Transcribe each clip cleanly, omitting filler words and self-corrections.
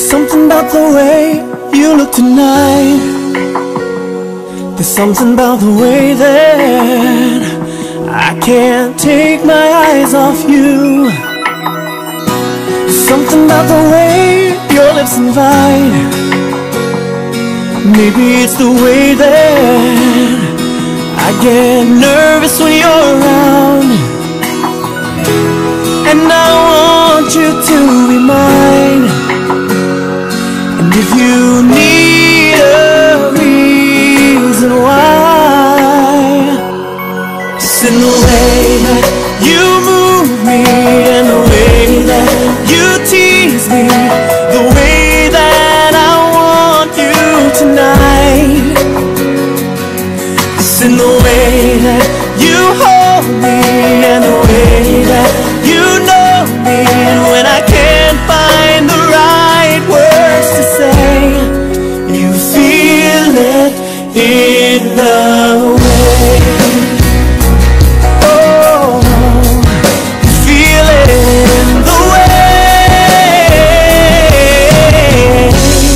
something about the way you look tonight. There's something about the way that I can't take my eyes off you. There's something about the way your lips invite. Maybe it's the way that I get nervous when you're around. And I want you to be mine. And if you need a reason why, it's in the way that you move me, and the way that you tease me, the way that I want you tonight. It's in the way that you hold me, and the way that you know me. And when I can't find the right words to say, you feel it in the way. Oh, you feel it in the way.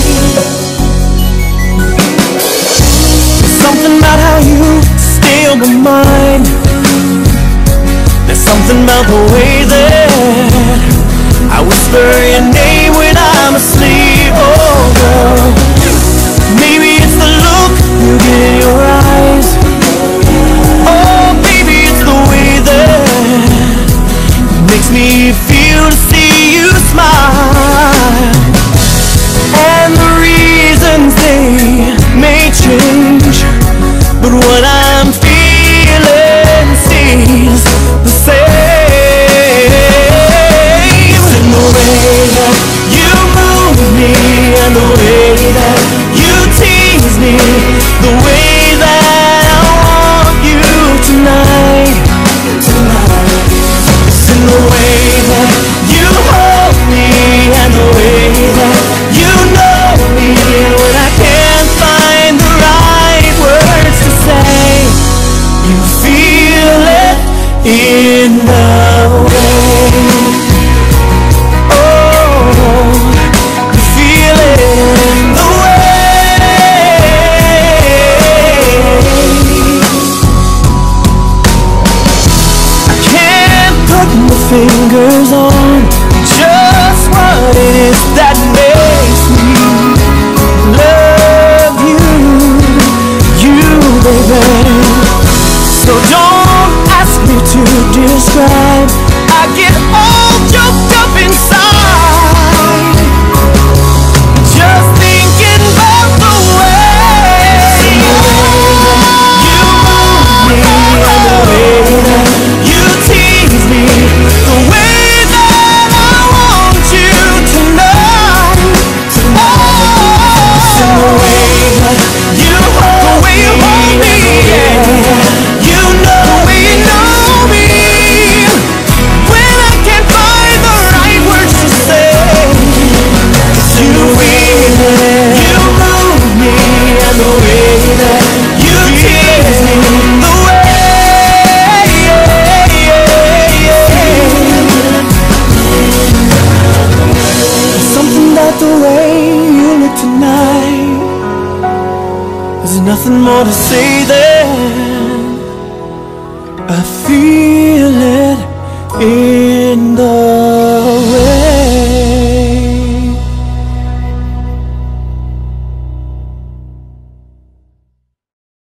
There's something about how you stay on my mind. There's something about the way that I whisper your name when I'm asleep. Oh girl, maybe it's the look you get in your eyes. Oh baby, it's the way that makes me feel to see you smile. And the reasons they may change, but what I'm feeling stays the same. It's in the way that you move me, and the way that you tease me, the way that I want you tonight. It's in the way that you hold me, and the way that you know me. And when I can't find the right words to say, you feel it in the way. Oh, you feel it in the way. I can't put my fingers on just what it is that makes me love you, baby. So don't ask me to describe. I get all choked up inside just thinking about the way you move me, and the way that you tease me, the way that I want you tonight. It's in the way that you hold me, yeah. You know the way you know me. When I can't find the right words to say, it's in the way that you move me, and the way that you tease me, the way. There's something about the way you look tonight. There's nothing more to say than I feel it in the